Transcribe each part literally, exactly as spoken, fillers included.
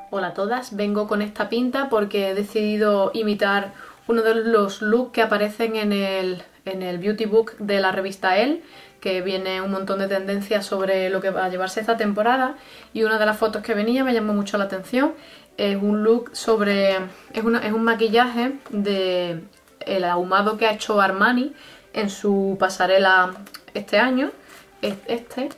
Hola a todas, vengo con esta pinta porque he decidido imitar uno de los looks que aparecen en el, en el beauty book de la revista Elle, que viene un montón de tendencias sobre lo que va a llevarse esta temporada, y una de las fotos que venía me llamó mucho la atención. Es un look sobre... es, una, es un maquillaje de el ahumado que ha hecho Armani en su pasarela este año. Es este.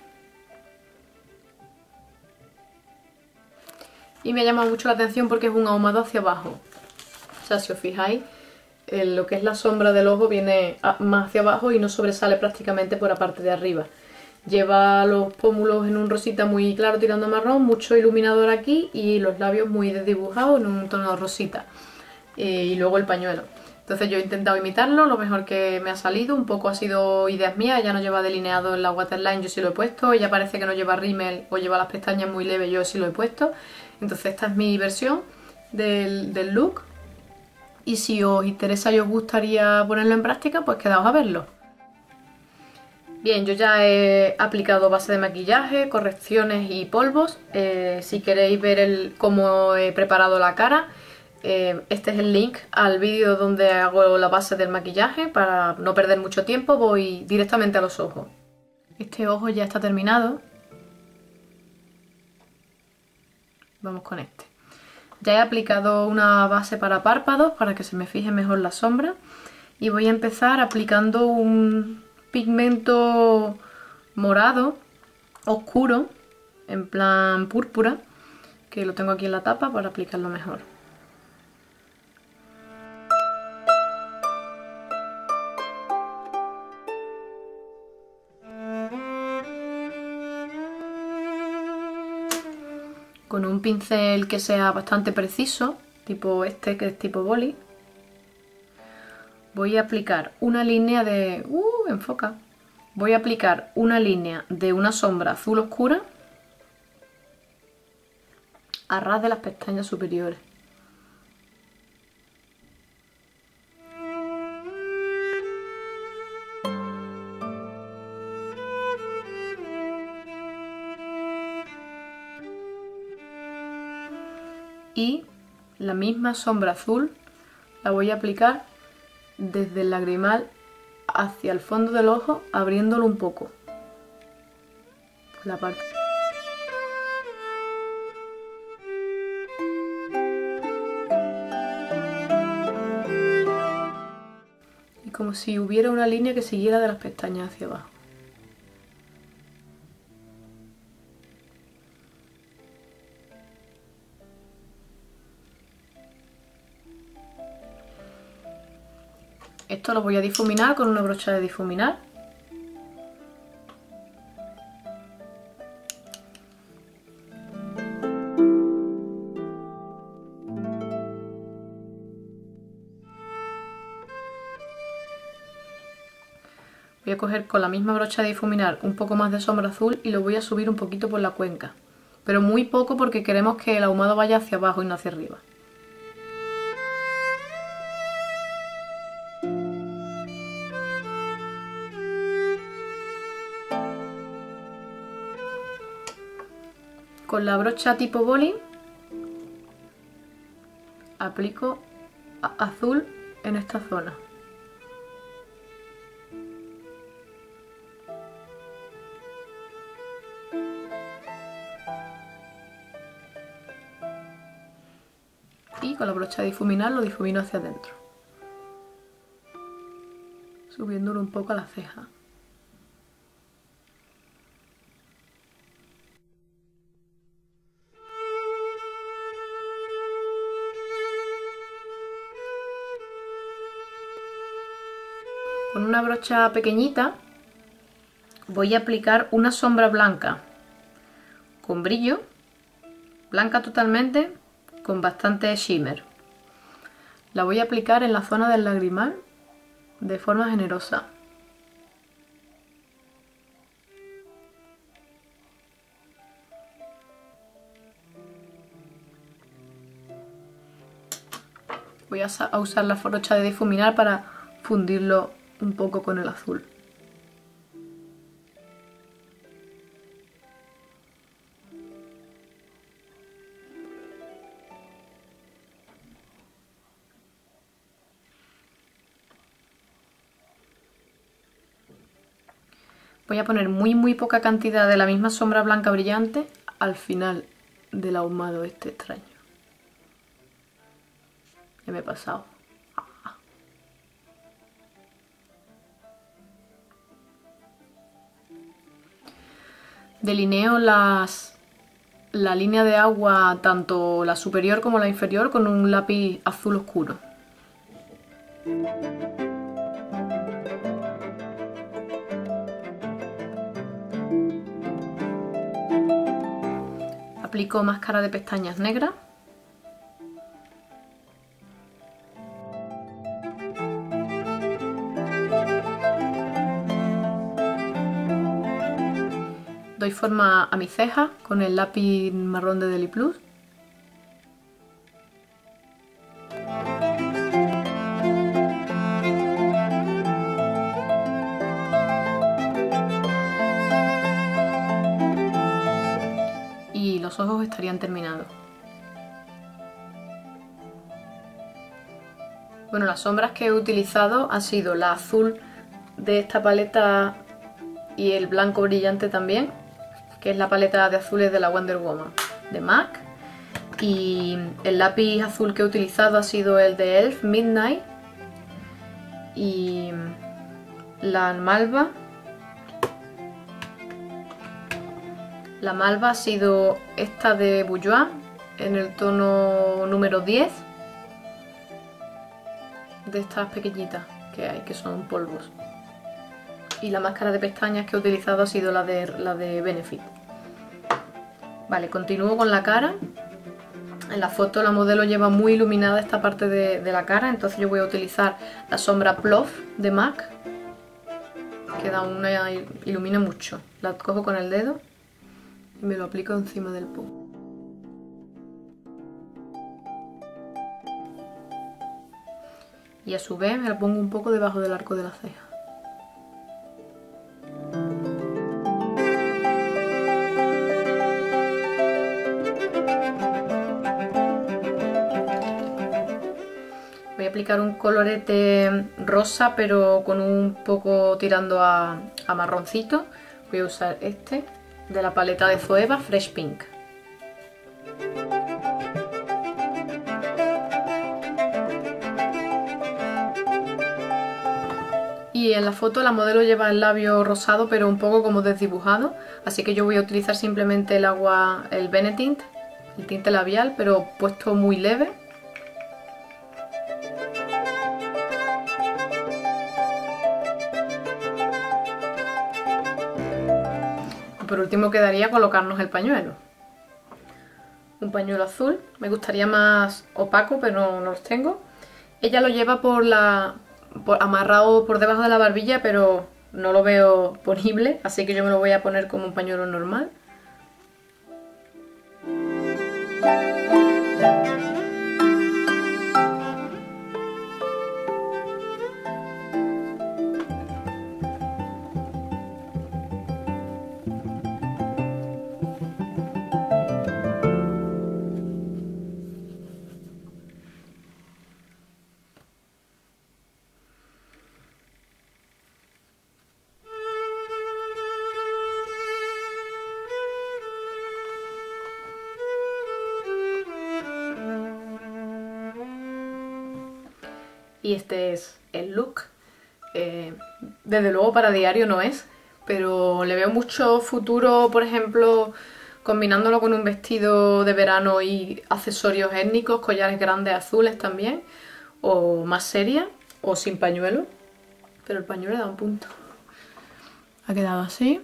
Y me ha llamado mucho la atención porque es un ahumado hacia abajo. O sea, si os fijáis, lo que es la sombra del ojo viene más hacia abajo y no sobresale prácticamente por la parte de arriba. Lleva los pómulos en un rosita muy claro tirando a marrón, mucho iluminador aquí y los labios muy desdibujados en un tono rosita. Y luego el pañuelo. Entonces yo he intentado imitarlo, lo mejor que me ha salido, un poco ha sido ideas mías. Ella no lleva delineado en la waterline, yo sí lo he puesto. Ella parece que no lleva rímel o lleva las pestañas muy leves, yo sí lo he puesto. Entonces esta es mi versión del, del look. Y si os interesa y os gustaría ponerlo en práctica, pues quedaos a verlo. Bien, yo ya he aplicado base de maquillaje, correcciones y polvos. Eh, si queréis ver el, cómo he preparado la cara, eh, este es el link al vídeo donde hago la base del maquillaje. Para no perder mucho tiempo voy directamente a los ojos. Este ojo ya está terminado. Vamos con este. Ya he aplicado una base para párpados para que se me fije mejor la sombra. Y voy a empezar aplicando un pigmento morado oscuro, en plan púrpura, que lo tengo aquí en la tapa para aplicarlo mejor. Con un pincel que sea bastante preciso, tipo este que es tipo boli, voy a aplicar una línea de... ¡Uh! Enfoca. Voy a aplicar una línea de una sombra azul oscura a ras de las pestañas superiores. Y la misma sombra azul la voy a aplicar desde el lagrimal hacia el fondo del ojo, abriéndolo un poco. Por la parte. Y como si hubiera una línea que siguiera de las pestañas hacia abajo. Esto lo voy a difuminar con una brocha de difuminar. Voy a coger con la misma brocha de difuminar un poco más de sombra azul y lo voy a subir un poquito por la cuenca. Pero muy poco porque queremos que el ahumado vaya hacia abajo y no hacia arriba. Con la brocha tipo boli aplico azul en esta zona. Y con la brocha de difuminar lo difumino hacia adentro, subiéndolo un poco a la ceja. Con una brocha pequeñita voy a aplicar una sombra blanca con brillo, blanca totalmente, con bastante shimmer. La voy a aplicar en la zona del lagrimal de forma generosa. Voy a usar la brocha de difuminar para fundirlo un poco con el azul. Voy a poner muy muy poca cantidad de la misma sombra blanca brillante al final del ahumado este extraño. Ya me he pasado. Ah. Delineo las, la línea de agua, tanto la superior como la inferior, con un lápiz azul oscuro. Aplico máscara de pestañas negra. Doy forma a mi ceja con el lápiz marrón de Deli Plus. Y los ojos estarían terminados. Bueno, las sombras que he utilizado han sido la azul de esta paleta y el blanco brillante también, que es la paleta de azules de la Wonder Woman de MAC. Y el lápiz azul que he utilizado ha sido el de E L F Midnight. Y la malva. La malva ha sido esta de Bourjois en el tono número diez. De estas pequeñitas que hay, que son polvos. Y la máscara de pestañas que he utilizado ha sido la de, la de Benefit. Vale, continúo con la cara. En la foto la modelo lleva muy iluminada esta parte de, de la cara, entonces yo voy a utilizar la sombra Plof de MAC, que da una, ilumina mucho. La cojo con el dedo y me lo aplico encima del po. Y a su vez me la pongo un poco debajo del arco de la ceja. Voy a aplicar un colorete rosa, pero con un poco tirando a, a marroncito. Voy a usar este de la paleta de Zoeva, Fresh Pink. Y en la foto la modelo lleva el labio rosado, pero un poco como desdibujado, así que yo voy a utilizar simplemente el agua, el Benetint, el tinte labial, pero puesto muy leve. Por último quedaría colocarnos el pañuelo. Un pañuelo azul, me gustaría más opaco, pero no los tengo. Ella lo lleva por la por, amarrado por debajo de la barbilla, pero no lo veo ponible, así que yo me lo voy a poner como un pañuelo normal. Y este es el look. Eh, desde luego para diario no es, pero le veo mucho futuro, por ejemplo, combinándolo con un vestido de verano y accesorios étnicos, collares grandes azules también, o más seria, o sin pañuelo, pero el pañuelo da un punto. Ha quedado así.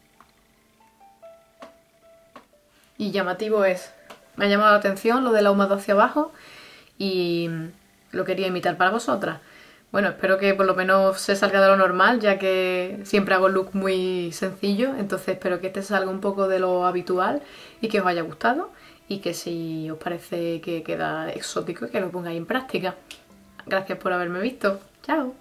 Y llamativo es. Me ha llamado la atención lo del ahumado hacia abajo y lo quería imitar para vosotras. Bueno, espero que por lo menos se salga de lo normal, ya que siempre hago look muy sencillo, entonces espero que este salga un poco de lo habitual y que os haya gustado, y que si os parece que queda exótico, que lo pongáis en práctica. Gracias por haberme visto. ¡Chao!